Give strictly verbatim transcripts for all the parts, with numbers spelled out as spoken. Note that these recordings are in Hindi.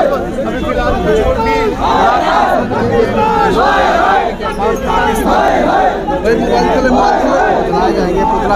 अभी फिलहाल जलाए जाएंगे पुतला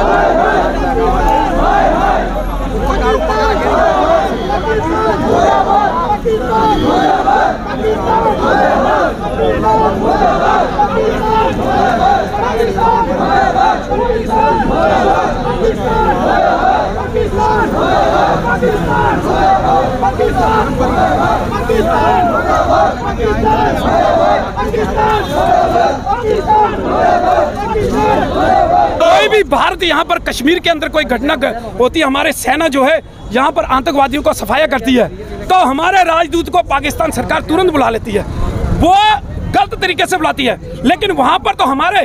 कोई भी भारत यहाँ पर कश्मीर के अंदर कोई घटना होती है, हमारे सेना जो है यहाँ पर आतंकवादियों को सफाया करती है, तो हमारे राजदूत को पाकिस्तान सरकार तुरंत बुला लेती है। वो गलत तरीके से बुलाती है, लेकिन वहाँ पर तो हमारे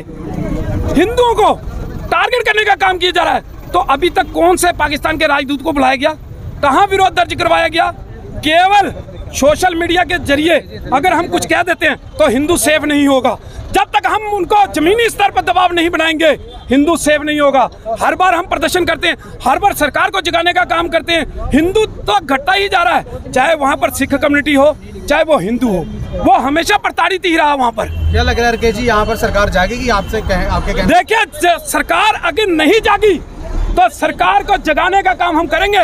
हिंदुओं को टारगेट करने का काम किया जा रहा है। तो अभी तक कौन से पाकिस्तान के राजदूत को बुलाया गया, कहाँ विरोध दर्ज करवाया गया? केवल सोशल मीडिया के जरिए अगर हम कुछ कह देते हैं तो हिंदू सेफ नहीं होगा। जब तक हम उनको जमीनी स्तर पर दबाव नहीं बनाएंगे, हिंदू सेफ नहीं होगा। हर बार हम प्रदर्शन करते हैं, हर बार सरकार को जगाने का काम करते हैं। हिंदू तो घटता ही जा रहा है, चाहे वहाँ पर सिख कम्युनिटी हो, चाहे वो हिंदू हो, वो हमेशा प्रताड़ित ही रहा वहाँ पर। क्या लग रहा है जी यहाँ पर सरकार जागेगी? आपसे कहें, आपके कहने? देखिए, सरकार अगर नहीं जागी तो सरकार को जगाने का काम हम करेंगे,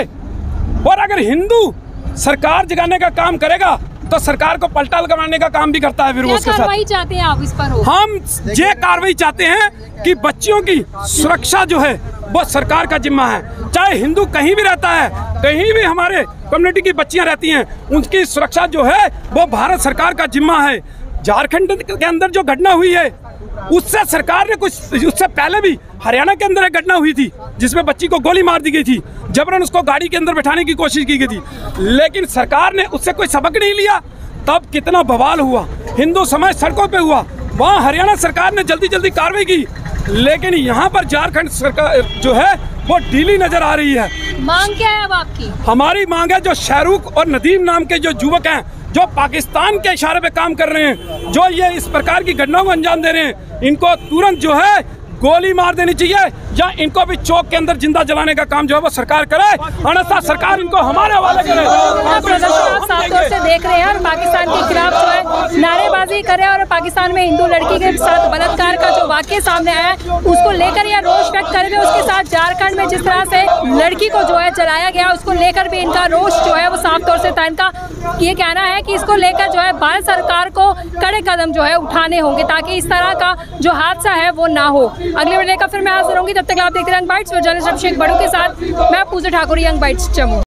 और अगर हिंदू सरकार जगाने का काम करेगा तो सरकार को पलटा लगाने का काम भी करता है विरोध के साथ। कार्रवाई चाहते हैं आप इस पर? हो हम ये कार्रवाई चाहते हैं कि बच्चियों की सुरक्षा जो है वो सरकार का जिम्मा है। चाहे हिंदू कहीं भी रहता है, कहीं भी हमारे कम्युनिटी की बच्चियां रहती हैं, उनकी सुरक्षा जो है वो भारत सरकार का जिम्मा है। झारखंड के अंदर जो घटना हुई है उससे सरकार ने कुछ, उससे पहले भी हरियाणा के अंदर एक घटना हुई थी जिसमें बच्ची को गोली मार दी गई थी, जबरन उसको गाड़ी के अंदर बैठाने की कोशिश की गई थी, लेकिन सरकार ने उससे कोई सबक नहीं लिया। तब कितना बवाल हुआ, हिंदू समाज सड़कों पे हुआ। वहाँ हरियाणा सरकार ने जल्दी जल्दी कार्रवाई की, लेकिन यहाँ पर झारखंड सरकार जो है वो ढीली नजर आ रही है। मांग क्या है अब आपकी? हमारी मांग है जो शाहरुख और नदीम नाम के जो युवक हैं, जो पाकिस्तान के इशारे पे काम कर रहे हैं, जो ये इस प्रकार की घटनाओं को अंजाम दे रहे हैं, इनको तुरंत जो है गोली मार देनी चाहिए, या इनको भी चौक के अंदर जिंदा जलाने का काम जो है वो सरकार करे, अन्यथा सरकार इनको हमारे हवाले करे। प्रदर्शन आप साफ तौर से देख रहे हैं और पाकिस्तान के खिलाफ जो है नारेबाजी कर रहे हैं, और पाकिस्तान में हिंदू लड़की के साथ बलात्कार का जो वाकया सामने आया है उसको लेकर यह रोष व्यक्त करेंगे। उसके साथ झारखंड में जिस तरह से लड़की को जो है जलाया गया उसको लेकर भी इनका रोष जो है वो साफ तौर से था। इनका ये कहना है कि इसको लेकर जो है भारत सरकार को कड़े कदम जो है उठाने होंगे ताकि इस तरह का जो हादसा है वो ना हो। अगले वीडियो का फिर मैं हाजिर होंगी, तब तक आप देखते रहें यंग बाइट्स। जर्नलिस्ट अभिषेक बड़ू के साथ मैं पूजा ठाकुर, यंग बाइट्स जम्मू।